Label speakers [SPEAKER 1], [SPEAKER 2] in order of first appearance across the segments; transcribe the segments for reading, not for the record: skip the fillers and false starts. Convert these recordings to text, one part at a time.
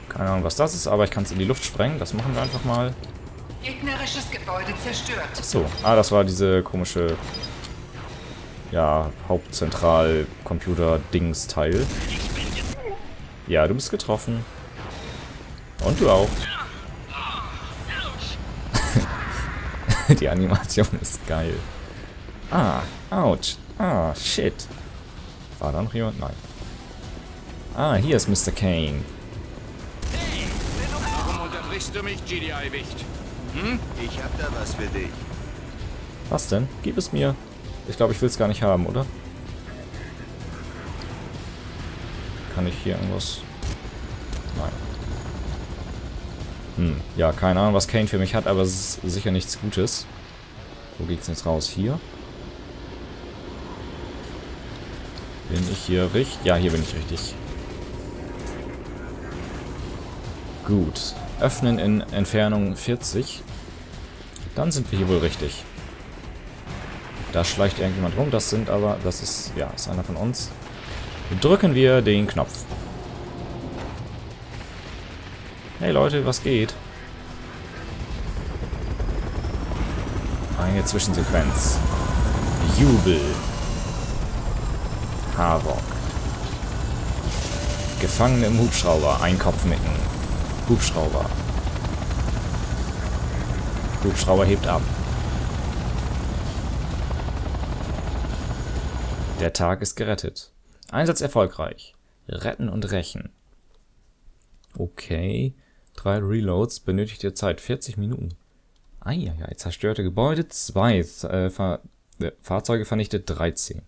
[SPEAKER 1] Keine Ahnung, was das ist, aber ich kann es in die Luft sprengen. Das machen wir einfach mal.
[SPEAKER 2] Gegnerisches Gebäude zerstört.
[SPEAKER 1] So, das war diese komische, ja, Hauptzentral-Computer-Dings-Teil. Ja, du bist getroffen. Und du auch. Die Animation ist geil. Ouch. Shit. War da noch jemand? Nein. Hier ist Mr. Kane.
[SPEAKER 3] Warum unterbrichst du mich, GDI-Wicht?
[SPEAKER 4] Ich hab da was für dich.
[SPEAKER 1] Was denn? Gib es mir. Ich glaube, ich will es gar nicht haben, oder? Kann ich hier irgendwas... Nein. Ja, keine Ahnung, was Kane für mich hat, aber es ist sicher nichts Gutes. Wo geht's jetzt raus? Hier? Bin ich hier richtig? Ja, hier bin ich richtig. Gut. Öffnen in Entfernung 40. Dann sind wir hier wohl richtig. Da schleicht irgendjemand rum. Das ist einer von uns. Drücken wir den Knopf. Hey Leute, was geht? Eine Zwischensequenz. Jubel. Havok. Gefangene im Hubschrauber. Ein Kopfnicken. Hubschrauber. Hubschrauber hebt ab. Der Tag ist gerettet. Einsatz erfolgreich. Retten und rächen. Okay. 3 Reloads. Benötigt ihr Zeit 40 Minuten. Eieiei. Zerstörte Gebäude 2. Fahrzeuge vernichtet 13.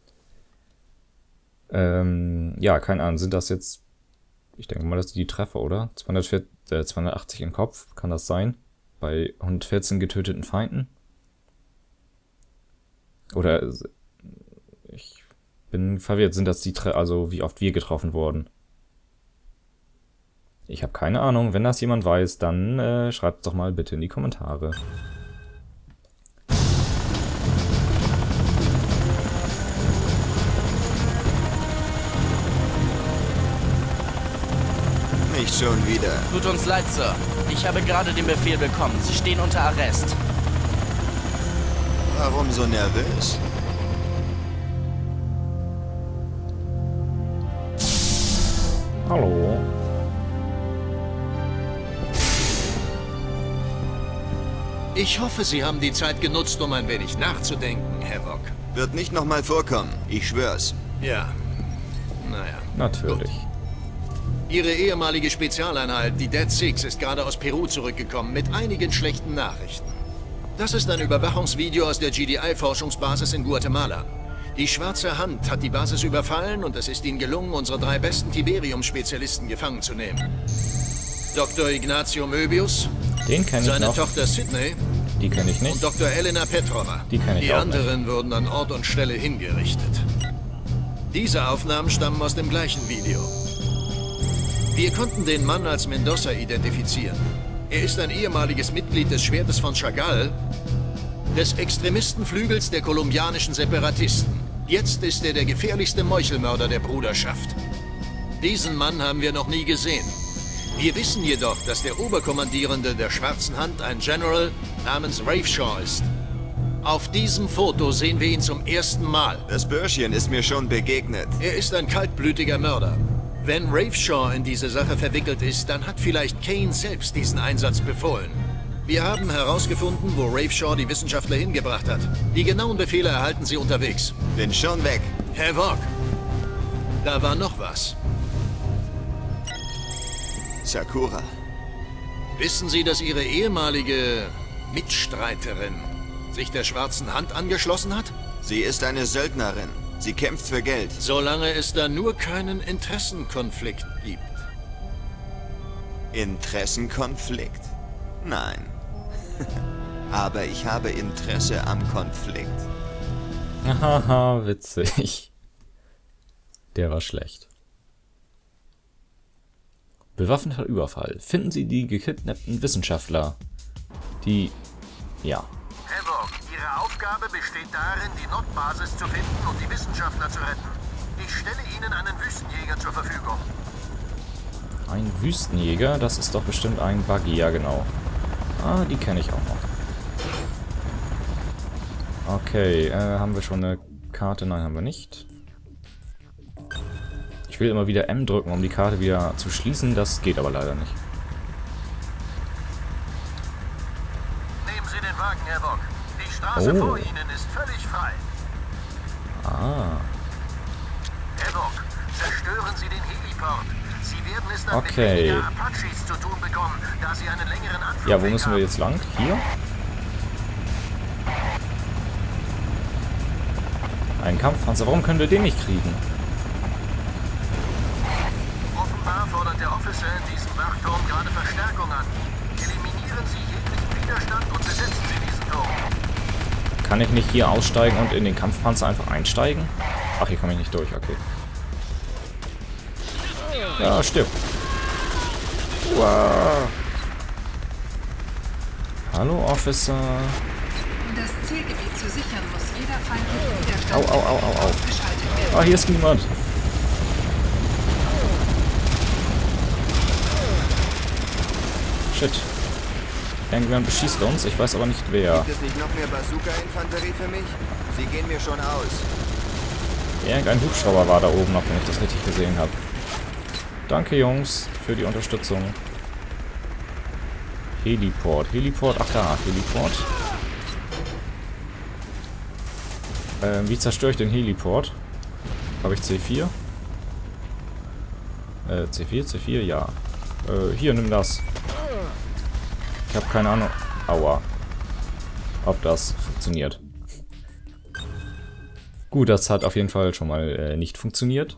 [SPEAKER 1] Ja, keine Ahnung. Sind das jetzt... Ich denke mal, das sind die Treffer, oder? 280 im Kopf. Kann das sein? Bei 114 getöteten Feinden? Oder... Ich bin verwirrt. Sind das die Treffer... Also, wie oft wir getroffen wurden? Ich habe keine Ahnung. Wenn das jemand weiß, dann schreibt es doch mal bitte in die Kommentare.
[SPEAKER 4] Nicht schon wieder.
[SPEAKER 5] Tut uns leid, Sir. Ich habe gerade den Befehl bekommen. Sie stehen unter Arrest.
[SPEAKER 4] Warum so nervös?
[SPEAKER 1] Hallo.
[SPEAKER 6] Ich hoffe, Sie haben die Zeit genutzt, um ein wenig nachzudenken, Havok.
[SPEAKER 4] Wird nicht nochmal vorkommen. Ich schwör's.
[SPEAKER 6] Ja. Naja.
[SPEAKER 1] Natürlich.
[SPEAKER 6] Gut. Ihre ehemalige Spezialeinheit, die Dead Six, ist gerade aus Peru zurückgekommen mit einigen schlechten Nachrichten. Das ist ein Überwachungsvideo aus der GDI-Forschungsbasis in Guatemala. Die Schwarze Hand hat die Basis überfallen und es ist ihnen gelungen, unsere 3 besten Tiberium-Spezialisten gefangen zu nehmen. Dr. Ignacio Möbius,
[SPEAKER 1] Den kenne ich
[SPEAKER 6] seine
[SPEAKER 1] noch.
[SPEAKER 6] Tochter Sydney
[SPEAKER 1] Die kenne ich nicht.
[SPEAKER 6] und Dr. Elena Petrova.
[SPEAKER 1] Die kenne ich
[SPEAKER 6] Die
[SPEAKER 1] auch nicht.
[SPEAKER 6] anderen wurden an Ort und Stelle hingerichtet. Diese Aufnahmen stammen aus dem gleichen Video. Wir konnten den Mann als Mendoza identifizieren. Er ist ein ehemaliges Mitglied des Schwertes von Chagall, des Extremistenflügels der kolumbianischen Separatisten. Jetzt ist er der gefährlichste Meuchelmörder der Bruderschaft. Diesen Mann haben wir noch nie gesehen. Wir wissen jedoch, dass der Oberkommandierende der Schwarzen Hand ein General namens Raveshaw ist. Auf diesem Foto sehen wir ihn zum ersten Mal.
[SPEAKER 4] Das Bürschchen ist mir schon begegnet.
[SPEAKER 6] Er ist ein kaltblütiger Mörder. Wenn Raveshaw in diese Sache verwickelt ist, dann hat vielleicht Kane selbst diesen Einsatz befohlen. Wir haben herausgefunden, wo Raveshaw die Wissenschaftler hingebracht hat. Die genauen Befehle erhalten Sie unterwegs.
[SPEAKER 4] Bin schon weg.
[SPEAKER 6] Havok, da war noch was.
[SPEAKER 4] Sakura.
[SPEAKER 6] Wissen Sie, dass Ihre ehemalige Mitstreiterin sich der Schwarzen Hand angeschlossen hat?
[SPEAKER 4] Sie ist eine Söldnerin. Sie kämpft für Geld.
[SPEAKER 6] Solange es da nur keinen Interessenkonflikt gibt.
[SPEAKER 4] Interessenkonflikt? Nein. Aber ich habe Interesse am Konflikt.
[SPEAKER 1] Haha, witzig. Der war schlecht. Bewaffneter Überfall. Finden Sie die gekidnappten Wissenschaftler. Ja.
[SPEAKER 7] Havok, Ihre Aufgabe besteht darin, die Nordbasis zu finden und die Wissenschaftler zu retten. Ich stelle Ihnen einen Wüstenjäger zur Verfügung.
[SPEAKER 1] Ein Wüstenjäger, das ist doch bestimmt ein Buggy, ja genau. Ah, die kenne ich auch noch. Okay, haben wir schon eine Karte? Nein, haben wir nicht. Ich will immer wieder M drücken, um die Karte wieder zu schließen. Das geht aber leider nicht.
[SPEAKER 7] Nehmen Sie den Wagen, Herr Bock. Die Straße vor Ihnen ist völlig frei.
[SPEAKER 1] Ah.
[SPEAKER 7] Herr Bock, zerstören Sie den Heliport. Sie werden es dann mit
[SPEAKER 1] Okay.
[SPEAKER 7] weniger Apaches zu tun bekommen, da Sie einen längeren Anflug
[SPEAKER 1] Ja, wo müssen wir jetzt lang? Hier? Ein Kampfpanzer. Warum können wir den nicht kriegen?
[SPEAKER 7] Offenbar fordert der Officer in diesem Wachturm gerade Verstärkung an. Eliminieren Sie jeglichen Widerstand und besetzen Sie diesen Turm.
[SPEAKER 1] Kann ich nicht hier aussteigen und in den Kampfpanzer einfach einsteigen? Ach, hier komme ich nicht durch, okay. Ja, stirb. Wow. Hallo, Officer.
[SPEAKER 2] Um das Zielgebiet zu sichern, muss jeder feindliche Widerstand
[SPEAKER 1] Au, au, au, au, au.
[SPEAKER 2] ausgeschaltet werden.
[SPEAKER 1] Ah, hier ist niemand. Shit. Irgendjemand beschießt uns, ich weiß aber nicht wer.
[SPEAKER 4] Gibt es nicht noch mehr Bazooka-Infanterie für mich? Sie gehen mir schon aus.
[SPEAKER 1] Irgendein Hubschrauber war da oben noch, wenn ich das richtig gesehen habe. Danke, Jungs, für die Unterstützung. Heliport. Heliport, ach da, Heliport. Wie zerstöre ich den Heliport? Habe ich C4? C4, ja. Hier, nimm das. Ich habe keine Ahnung. Aua. Ob das funktioniert. Gut, das hat auf jeden Fall schon mal nicht funktioniert.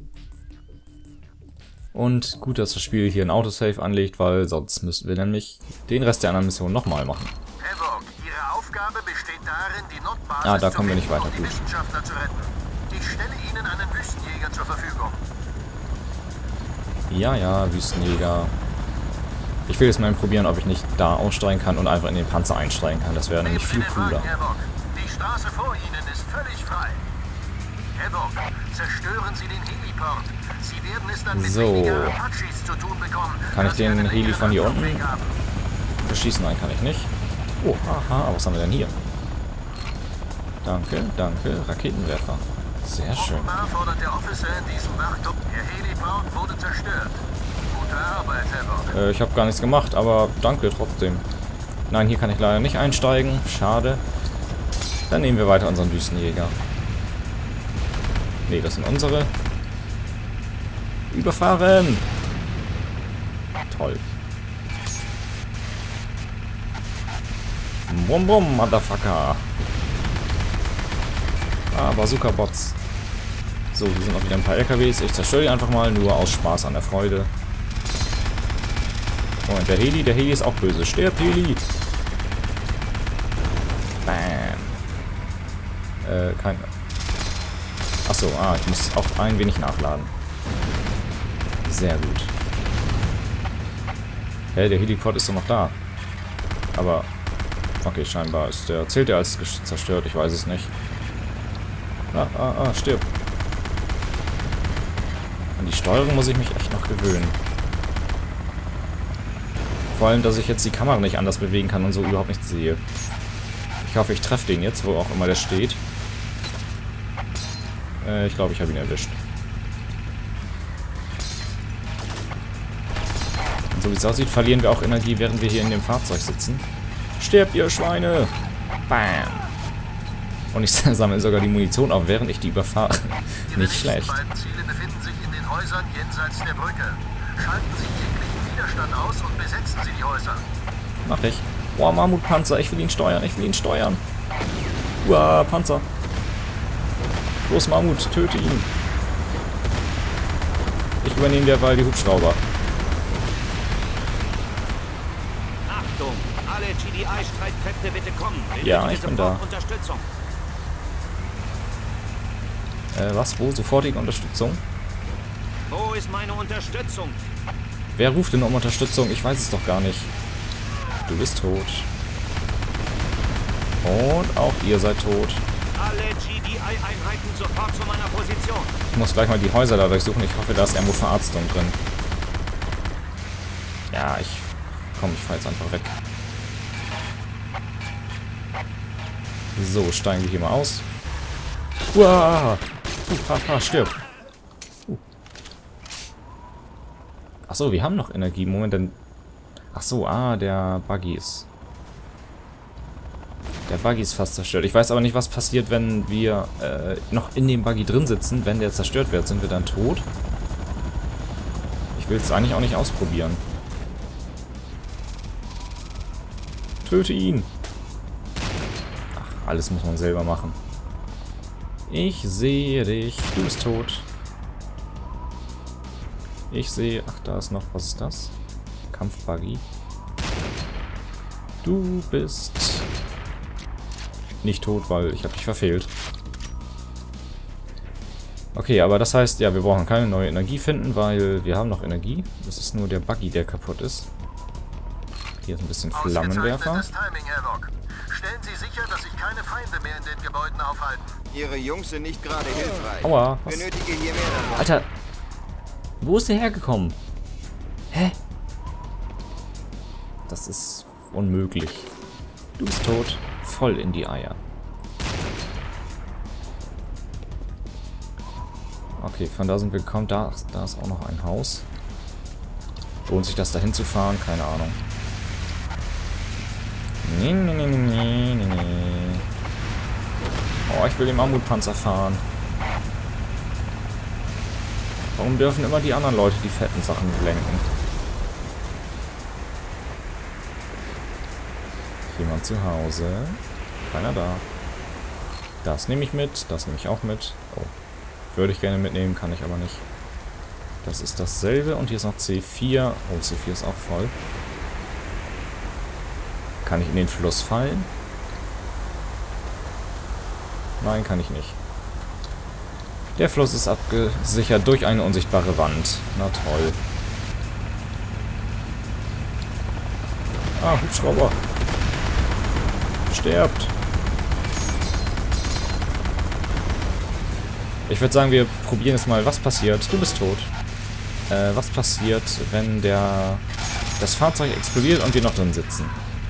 [SPEAKER 1] Und gut, dass das Spiel hier ein Autosave anlegt, weil sonst müssten wir nämlich den Rest der anderen Mission nochmal machen.
[SPEAKER 7] Havoc, Ihre Aufgabe besteht darin, die Notbasis
[SPEAKER 1] Da
[SPEAKER 7] zu
[SPEAKER 1] kommen wir nicht
[SPEAKER 7] finden
[SPEAKER 1] weiter,
[SPEAKER 7] und die
[SPEAKER 1] gut.
[SPEAKER 7] Wissenschaftler zu retten. Ich stelle Ihnen einen Wüstenjäger zur Verfügung.
[SPEAKER 1] Ja, Wüstenjäger. Ich will jetzt mal probieren, ob ich nicht da aussteigen kann und einfach in den Panzer einsteigen kann. Das wäre nämlich viel
[SPEAKER 7] Nehmen Sie den
[SPEAKER 1] cooler.
[SPEAKER 7] Wagen, Havoc. Die Straße vor Ihnen ist völlig frei. Havoc, zerstören Sie den Heliport. Sie werden es dann mit
[SPEAKER 1] So.
[SPEAKER 7] weniger Apaches zu tun bekommen.
[SPEAKER 1] Kann ich
[SPEAKER 7] da Sie
[SPEAKER 1] den
[SPEAKER 7] einen
[SPEAKER 1] Heli
[SPEAKER 7] längeren
[SPEAKER 1] von hier unten
[SPEAKER 7] Anflugweg haben.
[SPEAKER 1] beschießen? Nein, kann ich nicht. Oh, haha, was haben wir denn hier? Danke, Raketenwerfer. Sehr schön.
[SPEAKER 7] Offenbar fordert der Officer in diesem Wachturm. Der Heliport wurde zerstört. Gute Arbeit, Havoc.
[SPEAKER 1] Ich habe gar nichts gemacht, aber danke trotzdem. Nein, hier kann ich leider nicht einsteigen. Schade. Dann nehmen wir weiter unseren Wüstenjäger. Ne, das sind unsere. Überfahren! Toll. Bum bum, Motherfucker. Ah, Bazooka-Bots. So, hier sind auch wieder ein paar LKWs. Ich zerstöre die einfach mal, nur aus Spaß an der Freude. Und der Heli ist auch böse. Stirb, Heli! Bam. Kein... Achso, ich muss auch ein wenig nachladen. Sehr gut. Hey, der Heliport ist doch noch da. Aber... Okay, scheinbar ist der... Zählt der als zerstört? Ich weiß es nicht. Stirb. An die Steuerung muss ich mich echt noch gewöhnen. Vor allem, dass ich jetzt die Kamera nicht anders bewegen kann und so überhaupt nichts sehe. Ich hoffe, ich treffe den jetzt, wo auch immer der steht. Ich glaube, ich habe ihn erwischt. Und so wie es aussieht, verlieren wir auch Energie, während wir hier in dem Fahrzeug sitzen. Stirbt, ihr Schweine! Bam! Und ich sammle sogar die Munition auf, während ich die überfahre.
[SPEAKER 7] Ihre
[SPEAKER 1] Nicht
[SPEAKER 7] nächsten
[SPEAKER 1] schlecht.
[SPEAKER 7] beiden Ziele befinden sich in den Häusern jenseits der Brücke. Schalten Sie jeglichen Widerstand aus und besetzen Sie die Häuser.
[SPEAKER 1] Mach ich. Boah, Mammutpanzer, ich will ihn steuern. Uah, Panzer. Los, Mammut, töte ihn. Ich übernehme derweil die Hubschrauber.
[SPEAKER 5] Achtung! Alle GDI-Streitkräfte bitte kommen.
[SPEAKER 1] Ja, ich bin da.
[SPEAKER 5] Unterstützung.
[SPEAKER 1] Was? Wo? Sofortige Unterstützung?
[SPEAKER 5] Wo ist meine Unterstützung?
[SPEAKER 1] Wer ruft denn um Unterstützung? Ich weiß es doch gar nicht. Du bist tot. Und auch ihr seid tot.
[SPEAKER 5] Alle GDI-Einheiten sofort zu meiner Position.
[SPEAKER 1] Ich muss gleich mal die Häuser da durchsuchen. Ich hoffe, da ist irgendwo Verarztung drin. Ja, ich fahre jetzt einfach weg. So, steigen wir hier mal aus. Uah! Haha, stirb. Achso, wir haben noch Energie. Moment, denn... Achso, der Buggy ist... Der Buggy ist fast zerstört. Ich weiß aber nicht, was passiert, wenn wir noch in dem Buggy drin sitzen. Wenn der zerstört wird, sind wir dann tot? Ich will es eigentlich auch nicht ausprobieren. Töte ihn! Ach, alles muss man selber machen. Ich sehe dich. Du bist tot. Ich sehe... Ach, da ist noch... Was ist das? Kampfbuggy. Du bist... nicht tot, weil ich habe dich verfehlt. Okay, aber das heißt, ja, wir brauchen keine neue Energie finden, weil wir haben noch Energie. Das ist nur der Buggy, der kaputt ist. Hier ist ein bisschen Flammenwerfer.
[SPEAKER 7] Timing, Herr Rock. Stellen Sie sicher, dass sich keine Feinde mehr in den Gebäuden aufhalten.
[SPEAKER 4] Ihre Jungs sind nicht gerade hilfreich.
[SPEAKER 1] Aua, was?
[SPEAKER 4] Benötige hier mehr davon.
[SPEAKER 1] Alter! Wo ist der hergekommen? Hä? Das ist unmöglich. Du bist tot. Voll in die Eier. Okay, von da sind wir gekommen. Da ist auch noch ein Haus. Lohnt sich das dahin zu fahren? Keine Ahnung. Nee. Oh, ich will den Mammutpanzer fahren. Warum dürfen immer die anderen Leute die fetten Sachen lenken? Jemand zu Hause. Keiner da. Das nehme ich mit. Das nehme ich auch mit. Oh. Würde ich gerne mitnehmen, kann ich aber nicht. Das ist dasselbe. Und hier ist noch C4. Oh, C4 ist auch voll. Kann ich in den Fluss fallen? Nein, kann ich nicht. Der Fluss ist abgesichert durch eine unsichtbare Wand. Na toll. Ah, Hubschrauber. Sterbt. Ich würde sagen, wir probieren jetzt mal, was passiert. Du bist tot. Was passiert, wenn das Fahrzeug explodiert und wir noch drin sitzen?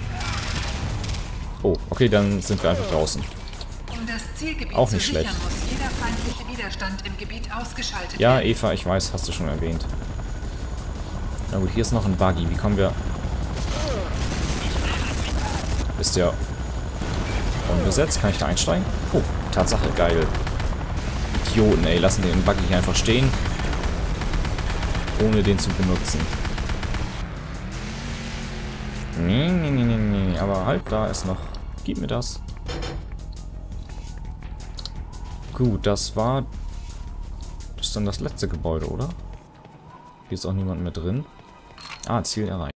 [SPEAKER 1] Oh, okay, dann sind wir einfach draußen.
[SPEAKER 2] Um das Zielgebiet
[SPEAKER 1] Auch nicht
[SPEAKER 2] zu sichern,
[SPEAKER 1] schlecht.
[SPEAKER 2] muss jeder feindliche Widerstand im Gebiet ausgeschaltet
[SPEAKER 1] Ja,
[SPEAKER 2] werden.
[SPEAKER 1] Eva, ich weiß, hast du schon erwähnt. Na gut, hier ist noch ein Buggy. Wie kommen wir... Ist der unbesetzt? Kann ich da einsteigen? Oh, Tatsache, geil. Idioten, ey, lassen den Buggy hier einfach stehen. Ohne den zu benutzen. Nee. Aber halt, da ist noch... Gib mir das. Gut, das war... Das ist dann das letzte Gebäude, oder? Hier ist auch niemand mehr drin. Ah, Ziel erreicht.